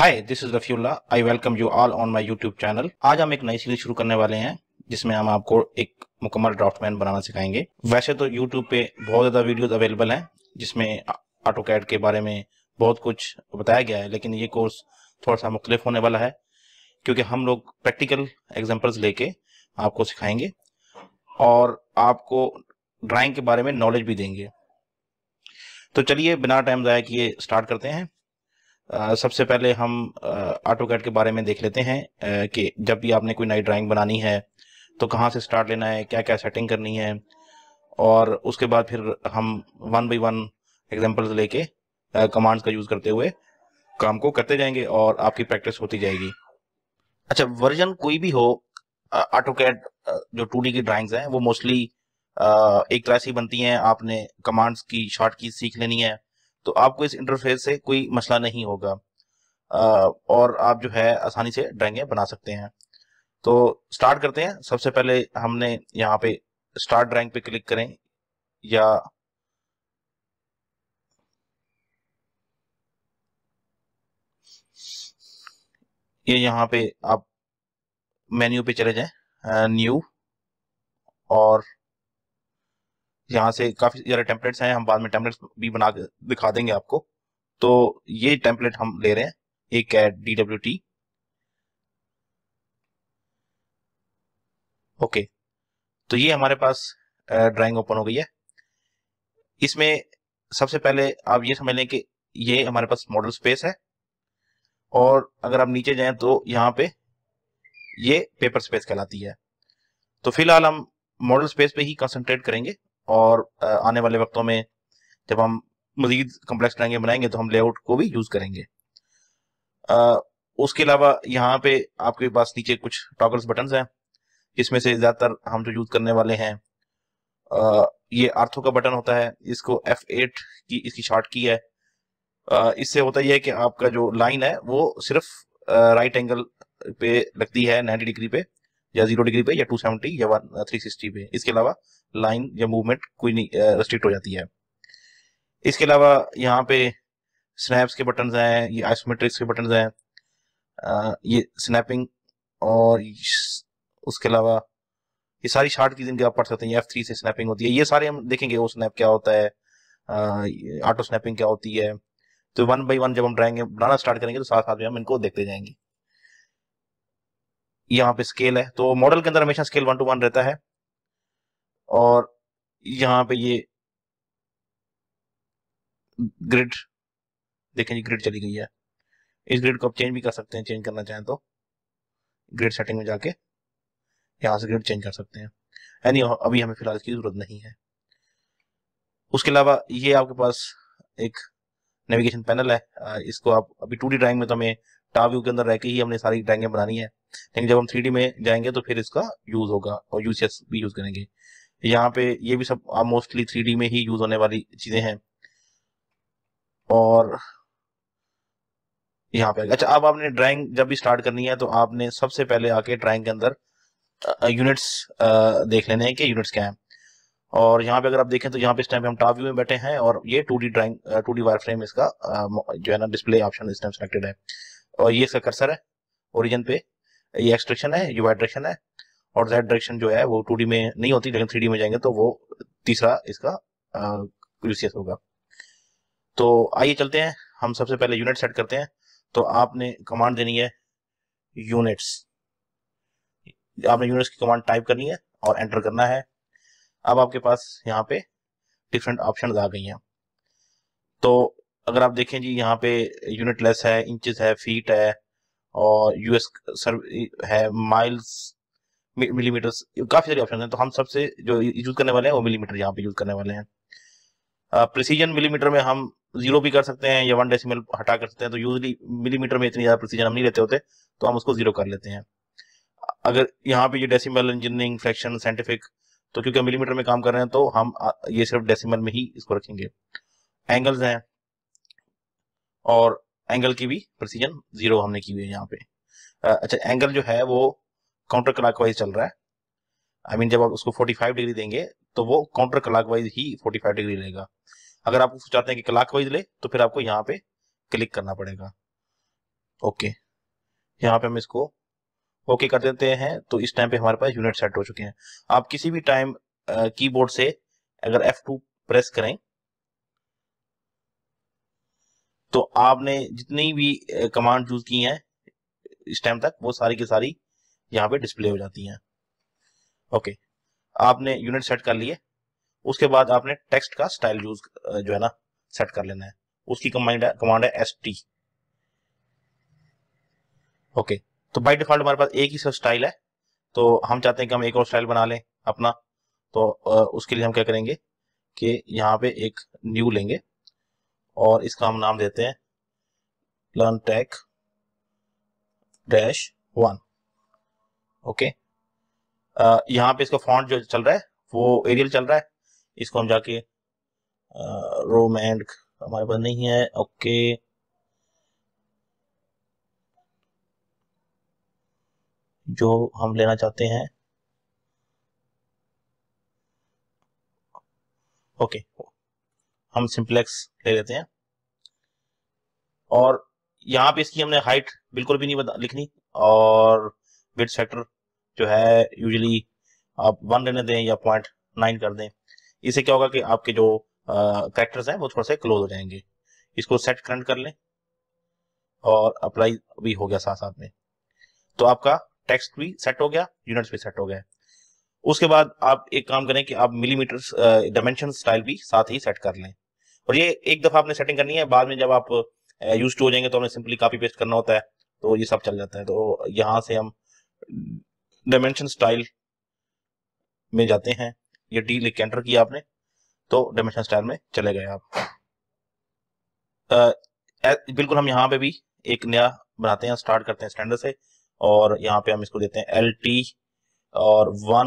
Hi, this is Rafiullah. I welcome you all on my YouTube channel. आज हम एक नई सीरीज शुरू करने वाले हैं जिसमें हम आपको एक मुकम्मल ड्राफ्टमैन बनाना सिखाएंगे। वैसे तो यूट्यूब पे बहुत ज़्यादा वीडियोस अवेलेबल हैं जिसमें ऑटोकैड के बारे में बहुत कुछ बताया गया है, लेकिन ये कोर्स थोड़ा सा मुख्तलिफ होने वाला है क्योंकि हम लोग प्रैक्टिकल एग्जाम्पल्स लेके आपको सिखाएंगे और आपको ड्राइंग के बारे में नॉलेज भी देंगे। तो चलिए बिना टाइम ज़ाया किए स्टार्ट करते हैं। सबसे पहले हम ऑटोकैड के बारे में देख लेते हैं कि जब भी आपने कोई नई ड्राइंग बनानी है तो कहाँ से स्टार्ट लेना है, क्या क्या सेटिंग करनी है, और उसके बाद फिर हम वन बाई वन एग्जांपल्स लेके कमांड्स का यूज़ करते हुए काम को करते जाएंगे और आपकी प्रैक्टिस होती जाएगी। अच्छा, वर्जन कोई भी हो, ऑटोकैड जो 2D की ड्राइंग्स हैं वो मोस्टली एक तरह से ही बनती हैं। आपने कमांड्स की शॉर्ट की सीख लेनी है तो आपको इस इंटरफेस से कोई मसला नहीं होगा और आप जो है आसानी से ड्राइंगें बना सकते हैं। तो स्टार्ट करते हैं। सबसे पहले हमने यहाँ पे स्टार्ट ड्राइंग पे क्लिक करें या ये यहाँ पे आप मेन्यू पे चले जाएं, न्यू, और यहाँ से काफी सारे टेम्पलेट्स हैं। हम बाद में टेम्पलेट्स भी बना के दिखा देंगे आपको। तो ये टेम्पलेट हम ले रहे हैं, एक है DWT। ओके, तो ये हमारे पास ड्राइंग ओपन हो गई है। इसमें सबसे पहले आप ये समझ लें कि ये हमारे पास मॉडल स्पेस है, और अगर आप नीचे जाएं तो यहाँ पे ये पेपर स्पेस कहलाती है। तो फिलहाल हम मॉडल स्पेस पे ही कंसंट्रेट करेंगे और आने वाले वक्तों में जब हम मजीद कम्प्लेक्स ड्राइंगें बनाएंगे तो हम लेआउट को भी यूज करेंगे। उसके अलावा यहाँ पे आपके पास नीचे कुछ टॉगल्स बटन्स हैं जिसमें से ज्यादातर हम जो यूज करने वाले हैं ये आर्थो का बटन होता है। इसको F8 की इसकी शॉर्ट की है। इससे होता यह है कि आपका जो लाइन है वो सिर्फ राइट एंगल पे लगती है, 90 डिग्री पे या 0 डिग्री पे या 270 या 360 पे। इसके अलावा लाइन या मूवमेंट कोई नहीं रेस्ट्रिक्ट हो जाती है। इसके अलावा यहाँ पे स्नैप्स के बटन हैं, ये आइसोमेट्रिक्स के बटन हैं, ये स्नैपिंग, और उसके अलावा ये सारी शॉर्ट की जिनकी आप पढ़ सकते हैं। F3 से स्नैपिंग होती है। ये सारे हम देखेंगे, वो स्नैप क्या होता है, ऑटो स्नैपिंग क्या होती है। तो वन बाई वन जब हम ड्राइंग बनाना स्टार्ट करेंगे तो साथ साथ में हम इनको देखते जाएंगे। यहाँ पे स्केल है, तो मॉडल के अंदर हमेशा स्केल 1 to 1 रहता है। और यहाँ पे ये ग्रिड देखें जी, ग्रिड चली गई है। इस ग्रिड को आप चेंज भी कर सकते हैं, चेंज करना चाहें तो ग्रिड सेटिंग में जाके यहाँ से ग्रिड चेंज कर सकते हैं। यानी अभी हमें फिलहाल इसकी जरूरत नहीं है। उसके अलावा ये आपके पास एक नेविगेशन पैनल है। इसको आप अभी 2D ड्राइंग में तो हमें टॉप व्यू के अंदर रह के ही हमने सारी ड्राइंगें बनानी है, लेकिन जब हम 3D में जाएंगे तो फिर इसका यूज होगा और यूसीएस भी यूज करेंगे। यहाँ पे ये भी सब मोस्टली 3D में ही यूज होने वाली चीजें हैं। और यहाँ पे अच्छा, अब आपने ड्राइंग जब भी स्टार्ट करनी है तो आपने सबसे पहले आके ड्राइंग के अंदर यूनिट्स देख लेने हैं कि यूनिट्स क्या है। और यहाँ पे अगर आप देखें तो यहाँ पे इस टाइम पे हम टॉप व्यू में बैठे हैं और ये 2D drawing 2D wire frame इसका जो है ना डिस्प्ले ऑप्शन इस टाइम सेलेक्टेड है। और ये इसका कर्सर है ओरिजिन पे, ये एक्स डायरेक्शन है, ये वाई डायरेक्शन है, और जेड डायरेक्शन जो है वो 2D में नहीं होती, लेकिन 3D में जाएंगे तो वो तीसरा इसका यूसीएस होगा। तो आइए चलते हैं, हम सबसे पहले यूनिट सेट करते हैं। तो आपने कमांड देनी है यूनिट्स। आपने यूनिट्स की कमांड टाइप करनी है और एंटर करना है। अब आपके पास यहाँ पे डिफरेंट ऑप्शन आ गई हैं। तो अगर आप देखें जी, यहाँ पे यूनिट लेस है, इंचेस है, फीट है, और यूएस है, माइल्स, मिलीमीटर्स, काफी सारे ऑप्शन हैं। तो हम सबसे जो यूज करने वाले हैं वो मिलीमीटर यहाँ पे यूज करने वाले हैं। प्रिसीजन मिलीमीटर में हम 0 भी कर सकते हैं या 1 डेसिमल हटा कर सकते हैं। तो यूजली मिलीमीटर में इतनी ज्यादा प्रिसीजन हम नहीं लेते होते, तो हम उसको 0 कर लेते हैं। अगर यहाँ पे ये डेसिमल, इंजीनियरिंग, फ्रैक्शन, साइंटिफिक, तो क्योंकि हम मिलीमीटर में काम कर रहे हैं तो हम ये सिर्फ डेसिमल में ही इसको रखेंगे। एंगल्स हैं, और एंगल की भी प्रिसीजन 0 हमने की हुई है यहाँ पे। अच्छा, एंगल जो है वो काउंटर क्लॉकवाइज चल रहा है। आई मीन जब आप उसको 45 डिग्री देंगे तो वो काउंटर क्लॉकवाइज ही 45 डिग्री लेगा। अगर आप चाहते हैं कि क्लॉकवाइज ले तो फिर आपको यहाँ पे क्लिक करना पड़ेगा। ओके, यहाँ पे हम इसको ओके कर देते हैं। तो इस टाइम पे हमारे पास यूनिट सेट हो चुके हैं। आप किसी भी टाइम कीबोर्ड से अगर F2 प्रेस करें तो आपने जितनी भी कमांड यूज की हैं इस टाइम तक वो सारी की सारी यहाँ पे डिस्प्ले हो जाती हैं। ओके, आपने यूनिट सेट कर लिए। उसके बाद आपने टेक्स्ट का स्टाइल यूज जो है ना सेट कर लेना है। उसकी कमांड है ST। ओके, तो बाय डिफॉल्ट हमारे पास एक ही स्टाइल है, तो हम चाहते हैं कि हम एक और स्टाइल बना लें अपना। तो उसके लिए हम क्या करेंगे कि यहाँ पे एक न्यू लेंगे और इसका हम नाम देते हैं लर्न टेक -1। ओके, यहाँ पे इसका फॉन्ट जो चल रहा है वो एरियल चल रहा है। इसको हम जाके रोमैंड हमारे पास नहीं है। ओके, जो हम लेना चाहते हैं, ओके, हम सिंप्लेक्स ले लेते हैं। और यहाँ पे इसकी हमने हाइट बिल्कुल भी नहीं लिखनी, और विड्थ फैक्टर जो है यूजुअली आप 1 लेने दें या 0.9 कर दें। इससे क्या होगा कि आपके जो कैरेक्टर्स हैं वो थोड़ा सा क्लोज हो जाएंगे। इसको सेट करंट कर लें और अप्लाई भी हो गया साथ साथ में। तो आपका टेक्स्ट भी सेट हो गया, यूनिट्स भी सेट हो गए। उसके बाद आप एक काम करें कि आप मिलीमीटर डायमेंशन स्टाइल भी साथ ही सेट कर लें। और ये एक दफा आपने सेटिंग करनी है, बाद में जब आप यूज टू हो जाएंगे तो हमें सिंपली कॉपी पेस्ट करना होता है, तो ये सब चल जाता है। तो यहां से हम डायमेंशन स्टाइल में जाते हैं, ये डी लिख के एंटर किया आपने तो डायमेंशन स्टाइल में चले गए आप। बिल्कुल हम यहाँ पे भी एक नया बनाते हैं, स्टार्ट करते हैं स्टैंडर्ड से, और यहाँ पे हम इसको देते हैं LT और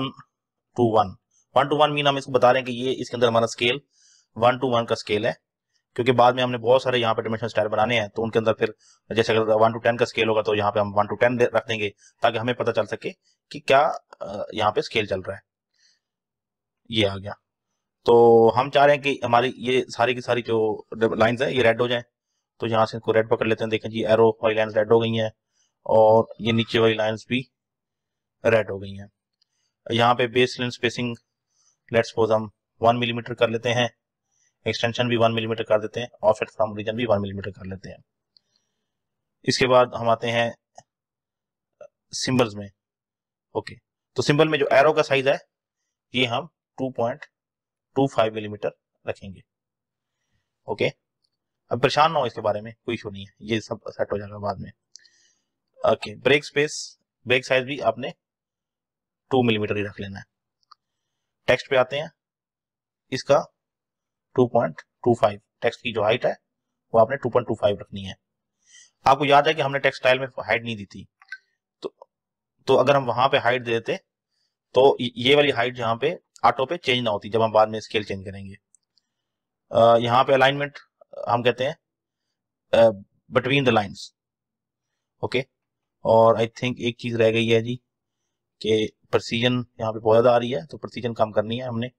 1:1 मीन हम इसको बता रहे हैं कि ये इसके अंदर हमारा स्केल 1:1 का स्केल है, क्योंकि बाद में हमने बहुत सारे यहाँ पे डायमेंशन स्टाइल बनाने हैं, तो उनके अंदर फिर जैसे अगर 1:10 का स्केल होगा तो यहाँ पे हम 1:10 रख देंगे, ताकि हमें पता चल सके कि क्या यहाँ पे स्केल चल रहा है। ये आ गया। तो हम चाह रहे हैं कि हमारी ये सारी की सारी जो लाइंस है ये रेड हो जाए, तो यहाँ से इनको रेड पकड़ लेते हैं। देखें जी, एरो वाली लाइंस रेड हो गई हैं और ये नीचे वाली लाइंस भी रेड हो गई हैं। यहाँ पे base line spacing let's suppose हम 1 मिलीमीटर कर लेते हैं, एक्सटेंशन भी 1 मिलीमीटर कर देते हैं, ऑफसेट फ्रॉम रीजन भी 1 मिलीमीटर कर लेते हैं। इसके बाद हम आते हैं सिंबल्स में। ओके, तो सिंबल में जो एरो का साइज है ये हम 2.25 मिलीमीटर रखेंगे। ओके, अब परेशान ना हो इसके बारे में, कोई इशू नहीं है, ये सब सेट हो जाएगा बाद में। Okay, break space, break size भी आपने 2 मिलीमीटर ही रख लेना है। टेक्स्ट पे आते हैं, इसका 2.25, टेक्स्ट की जो हाइट है वो आपने 2.25 रखनी है। आपको याद है कि हमने टेक्स्ट स्टाइल में हाइट नहीं दी थी, तो अगर हम वहां पे हाइट दे देते तो ये वाली हाइट यहाँ पे ऑटो पे चेंज ना होती जब हम बाद में स्केल चेंज करेंगे। यहाँ पे अलाइनमेंट हम कहते हैं बिटवीन द लाइंस। ओके, और आई थिंक एक चीज रह गई है जी कि प्रेसिजन यहाँ पे बहुत ज्यादा आ रही है, तो प्रेसिजन कम करनी है हमने।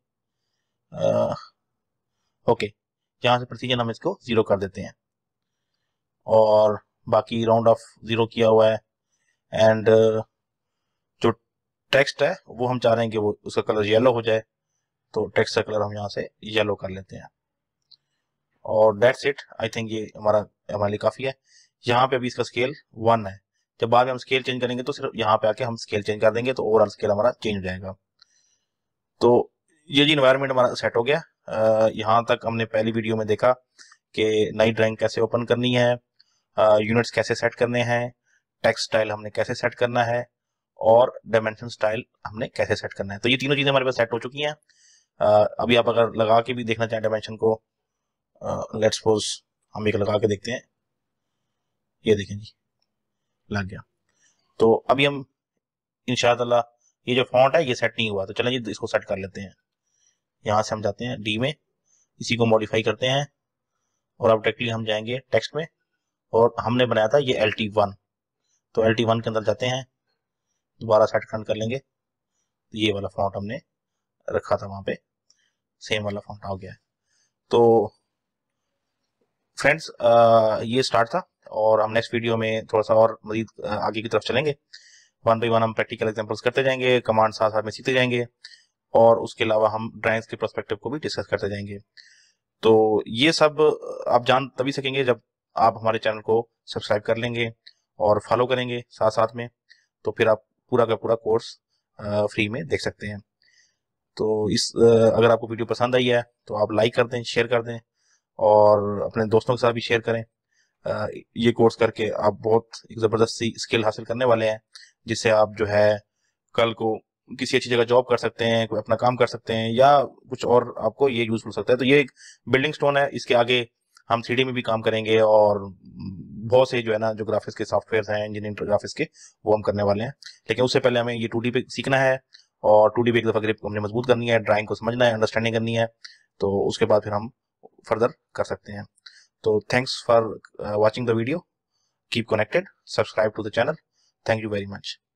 ओके, यहाँ से प्रेसिजन हम इसको 0 कर देते हैं और बाकी राउंड ऑफ 0 किया हुआ है। एंड जो टेक्स्ट है वो हम चाह रहे हैं कि वो उसका कलर येलो हो जाए, तो टेक्स्ट का कलर हम यहाँ से येलो कर लेते हैं। और दैट्स इट, आई थिंक ये हमारे लिए काफी है। यहाँ पे अभी इसका स्केल 1 है, जब बाद में हम स्केल चेंज करेंगे तो सिर्फ यहाँ पे आके हम स्केल चेंज कर देंगे तो ओवरऑल स्केल हमारा चेंज हो जाएगा। तो ये जी इन्वायरमेंट हमारा सेट हो गया। यहाँ तक हमने पहली वीडियो में देखा कि नई ड्राइंग कैसे ओपन करनी है, यूनिट्स कैसे सेट करने हैं, टेक्स्ट स्टाइल हमने कैसे सेट करना है, और डायमेंशन स्टाइल हमने कैसे सेट करना है। तो ये तीनों चीजें हमारे पास सेट हो चुकी हैं। अभी आप अगर लगा के भी देखना चाहें डायमेंशन को, लेट्स सपोज हम एक लगा के देखते हैं, ये देखें जी लग गया। तो अभी हम इंशाअल्लाह, ये जो फॉन्ट है ये सेट नहीं हुआ, तो चलें जी इसको सेट कर लेते हैं। यहाँ से हम जाते हैं डी में, इसी को मॉडिफाई करते हैं और अब डायरेक्टली हम जाएंगे टेक्स्ट में, और हमने बनाया था ये LT1, तो LT1 के अंदर जाते हैं, दोबारा सेट कर लेंगे। तो ये वाला फॉन्ट हमने रखा था वहां पे, सेम वाला फॉन्ट आ गया है। तो फ्रेंड्स ये स्टार्ट था और हम नेक्स्ट वीडियो में थोड़ा सा और मजीद आगे की तरफ चलेंगे। 1 बाई 1 हम प्रैक्टिकल एग्जांपल्स करते जाएंगे, कमांड साथ साथ में सीखते जाएंगे, और उसके अलावा हम ड्राइंग्स के पर्सपेक्टिव को भी डिस्कस करते जाएंगे। तो ये सब आप जान तभी सकेंगे जब आप हमारे चैनल को सब्सक्राइब कर लेंगे और फॉलो करेंगे साथ साथ में, तो फिर आप पूरा का पूरा कोर्स फ्री में देख सकते हैं। तो अगर आपको वीडियो पसंद आई है तो आप लाइक कर दें, शेयर कर दें, और अपने दोस्तों के साथ भी शेयर करें। ये कोर्स करके आप बहुत एक ज़बरदस्त सी स्किल हासिल करने वाले हैं, जिससे आप जो है कल को किसी अच्छी जगह जॉब कर सकते हैं, कोई अपना काम कर सकते हैं, या कुछ और आपको ये यूजफुल सकता है। तो ये एक बिल्डिंग स्टोन है, इसके आगे हम 3D में भी काम करेंगे, और बहुत से जो है ना जो ग्राफिक्स के सॉफ्टवेयर हैं, इंजीनियरिंग ग्राफिक्स के, वो हम करने वाले हैं। लेकिन उससे पहले हमें ये 2D पे सीखना है, और 2D पे एक दफ़ा ग्रिप हमने मजबूत करनी है, ड्राइंग को समझना है, अंडरस्टैंडिंग करनी है, तो उसके बाद फिर हम फर्दर कर सकते हैं। तो thanks for watching the video. Keep connected. Subscribe to the channel. Thank you very much.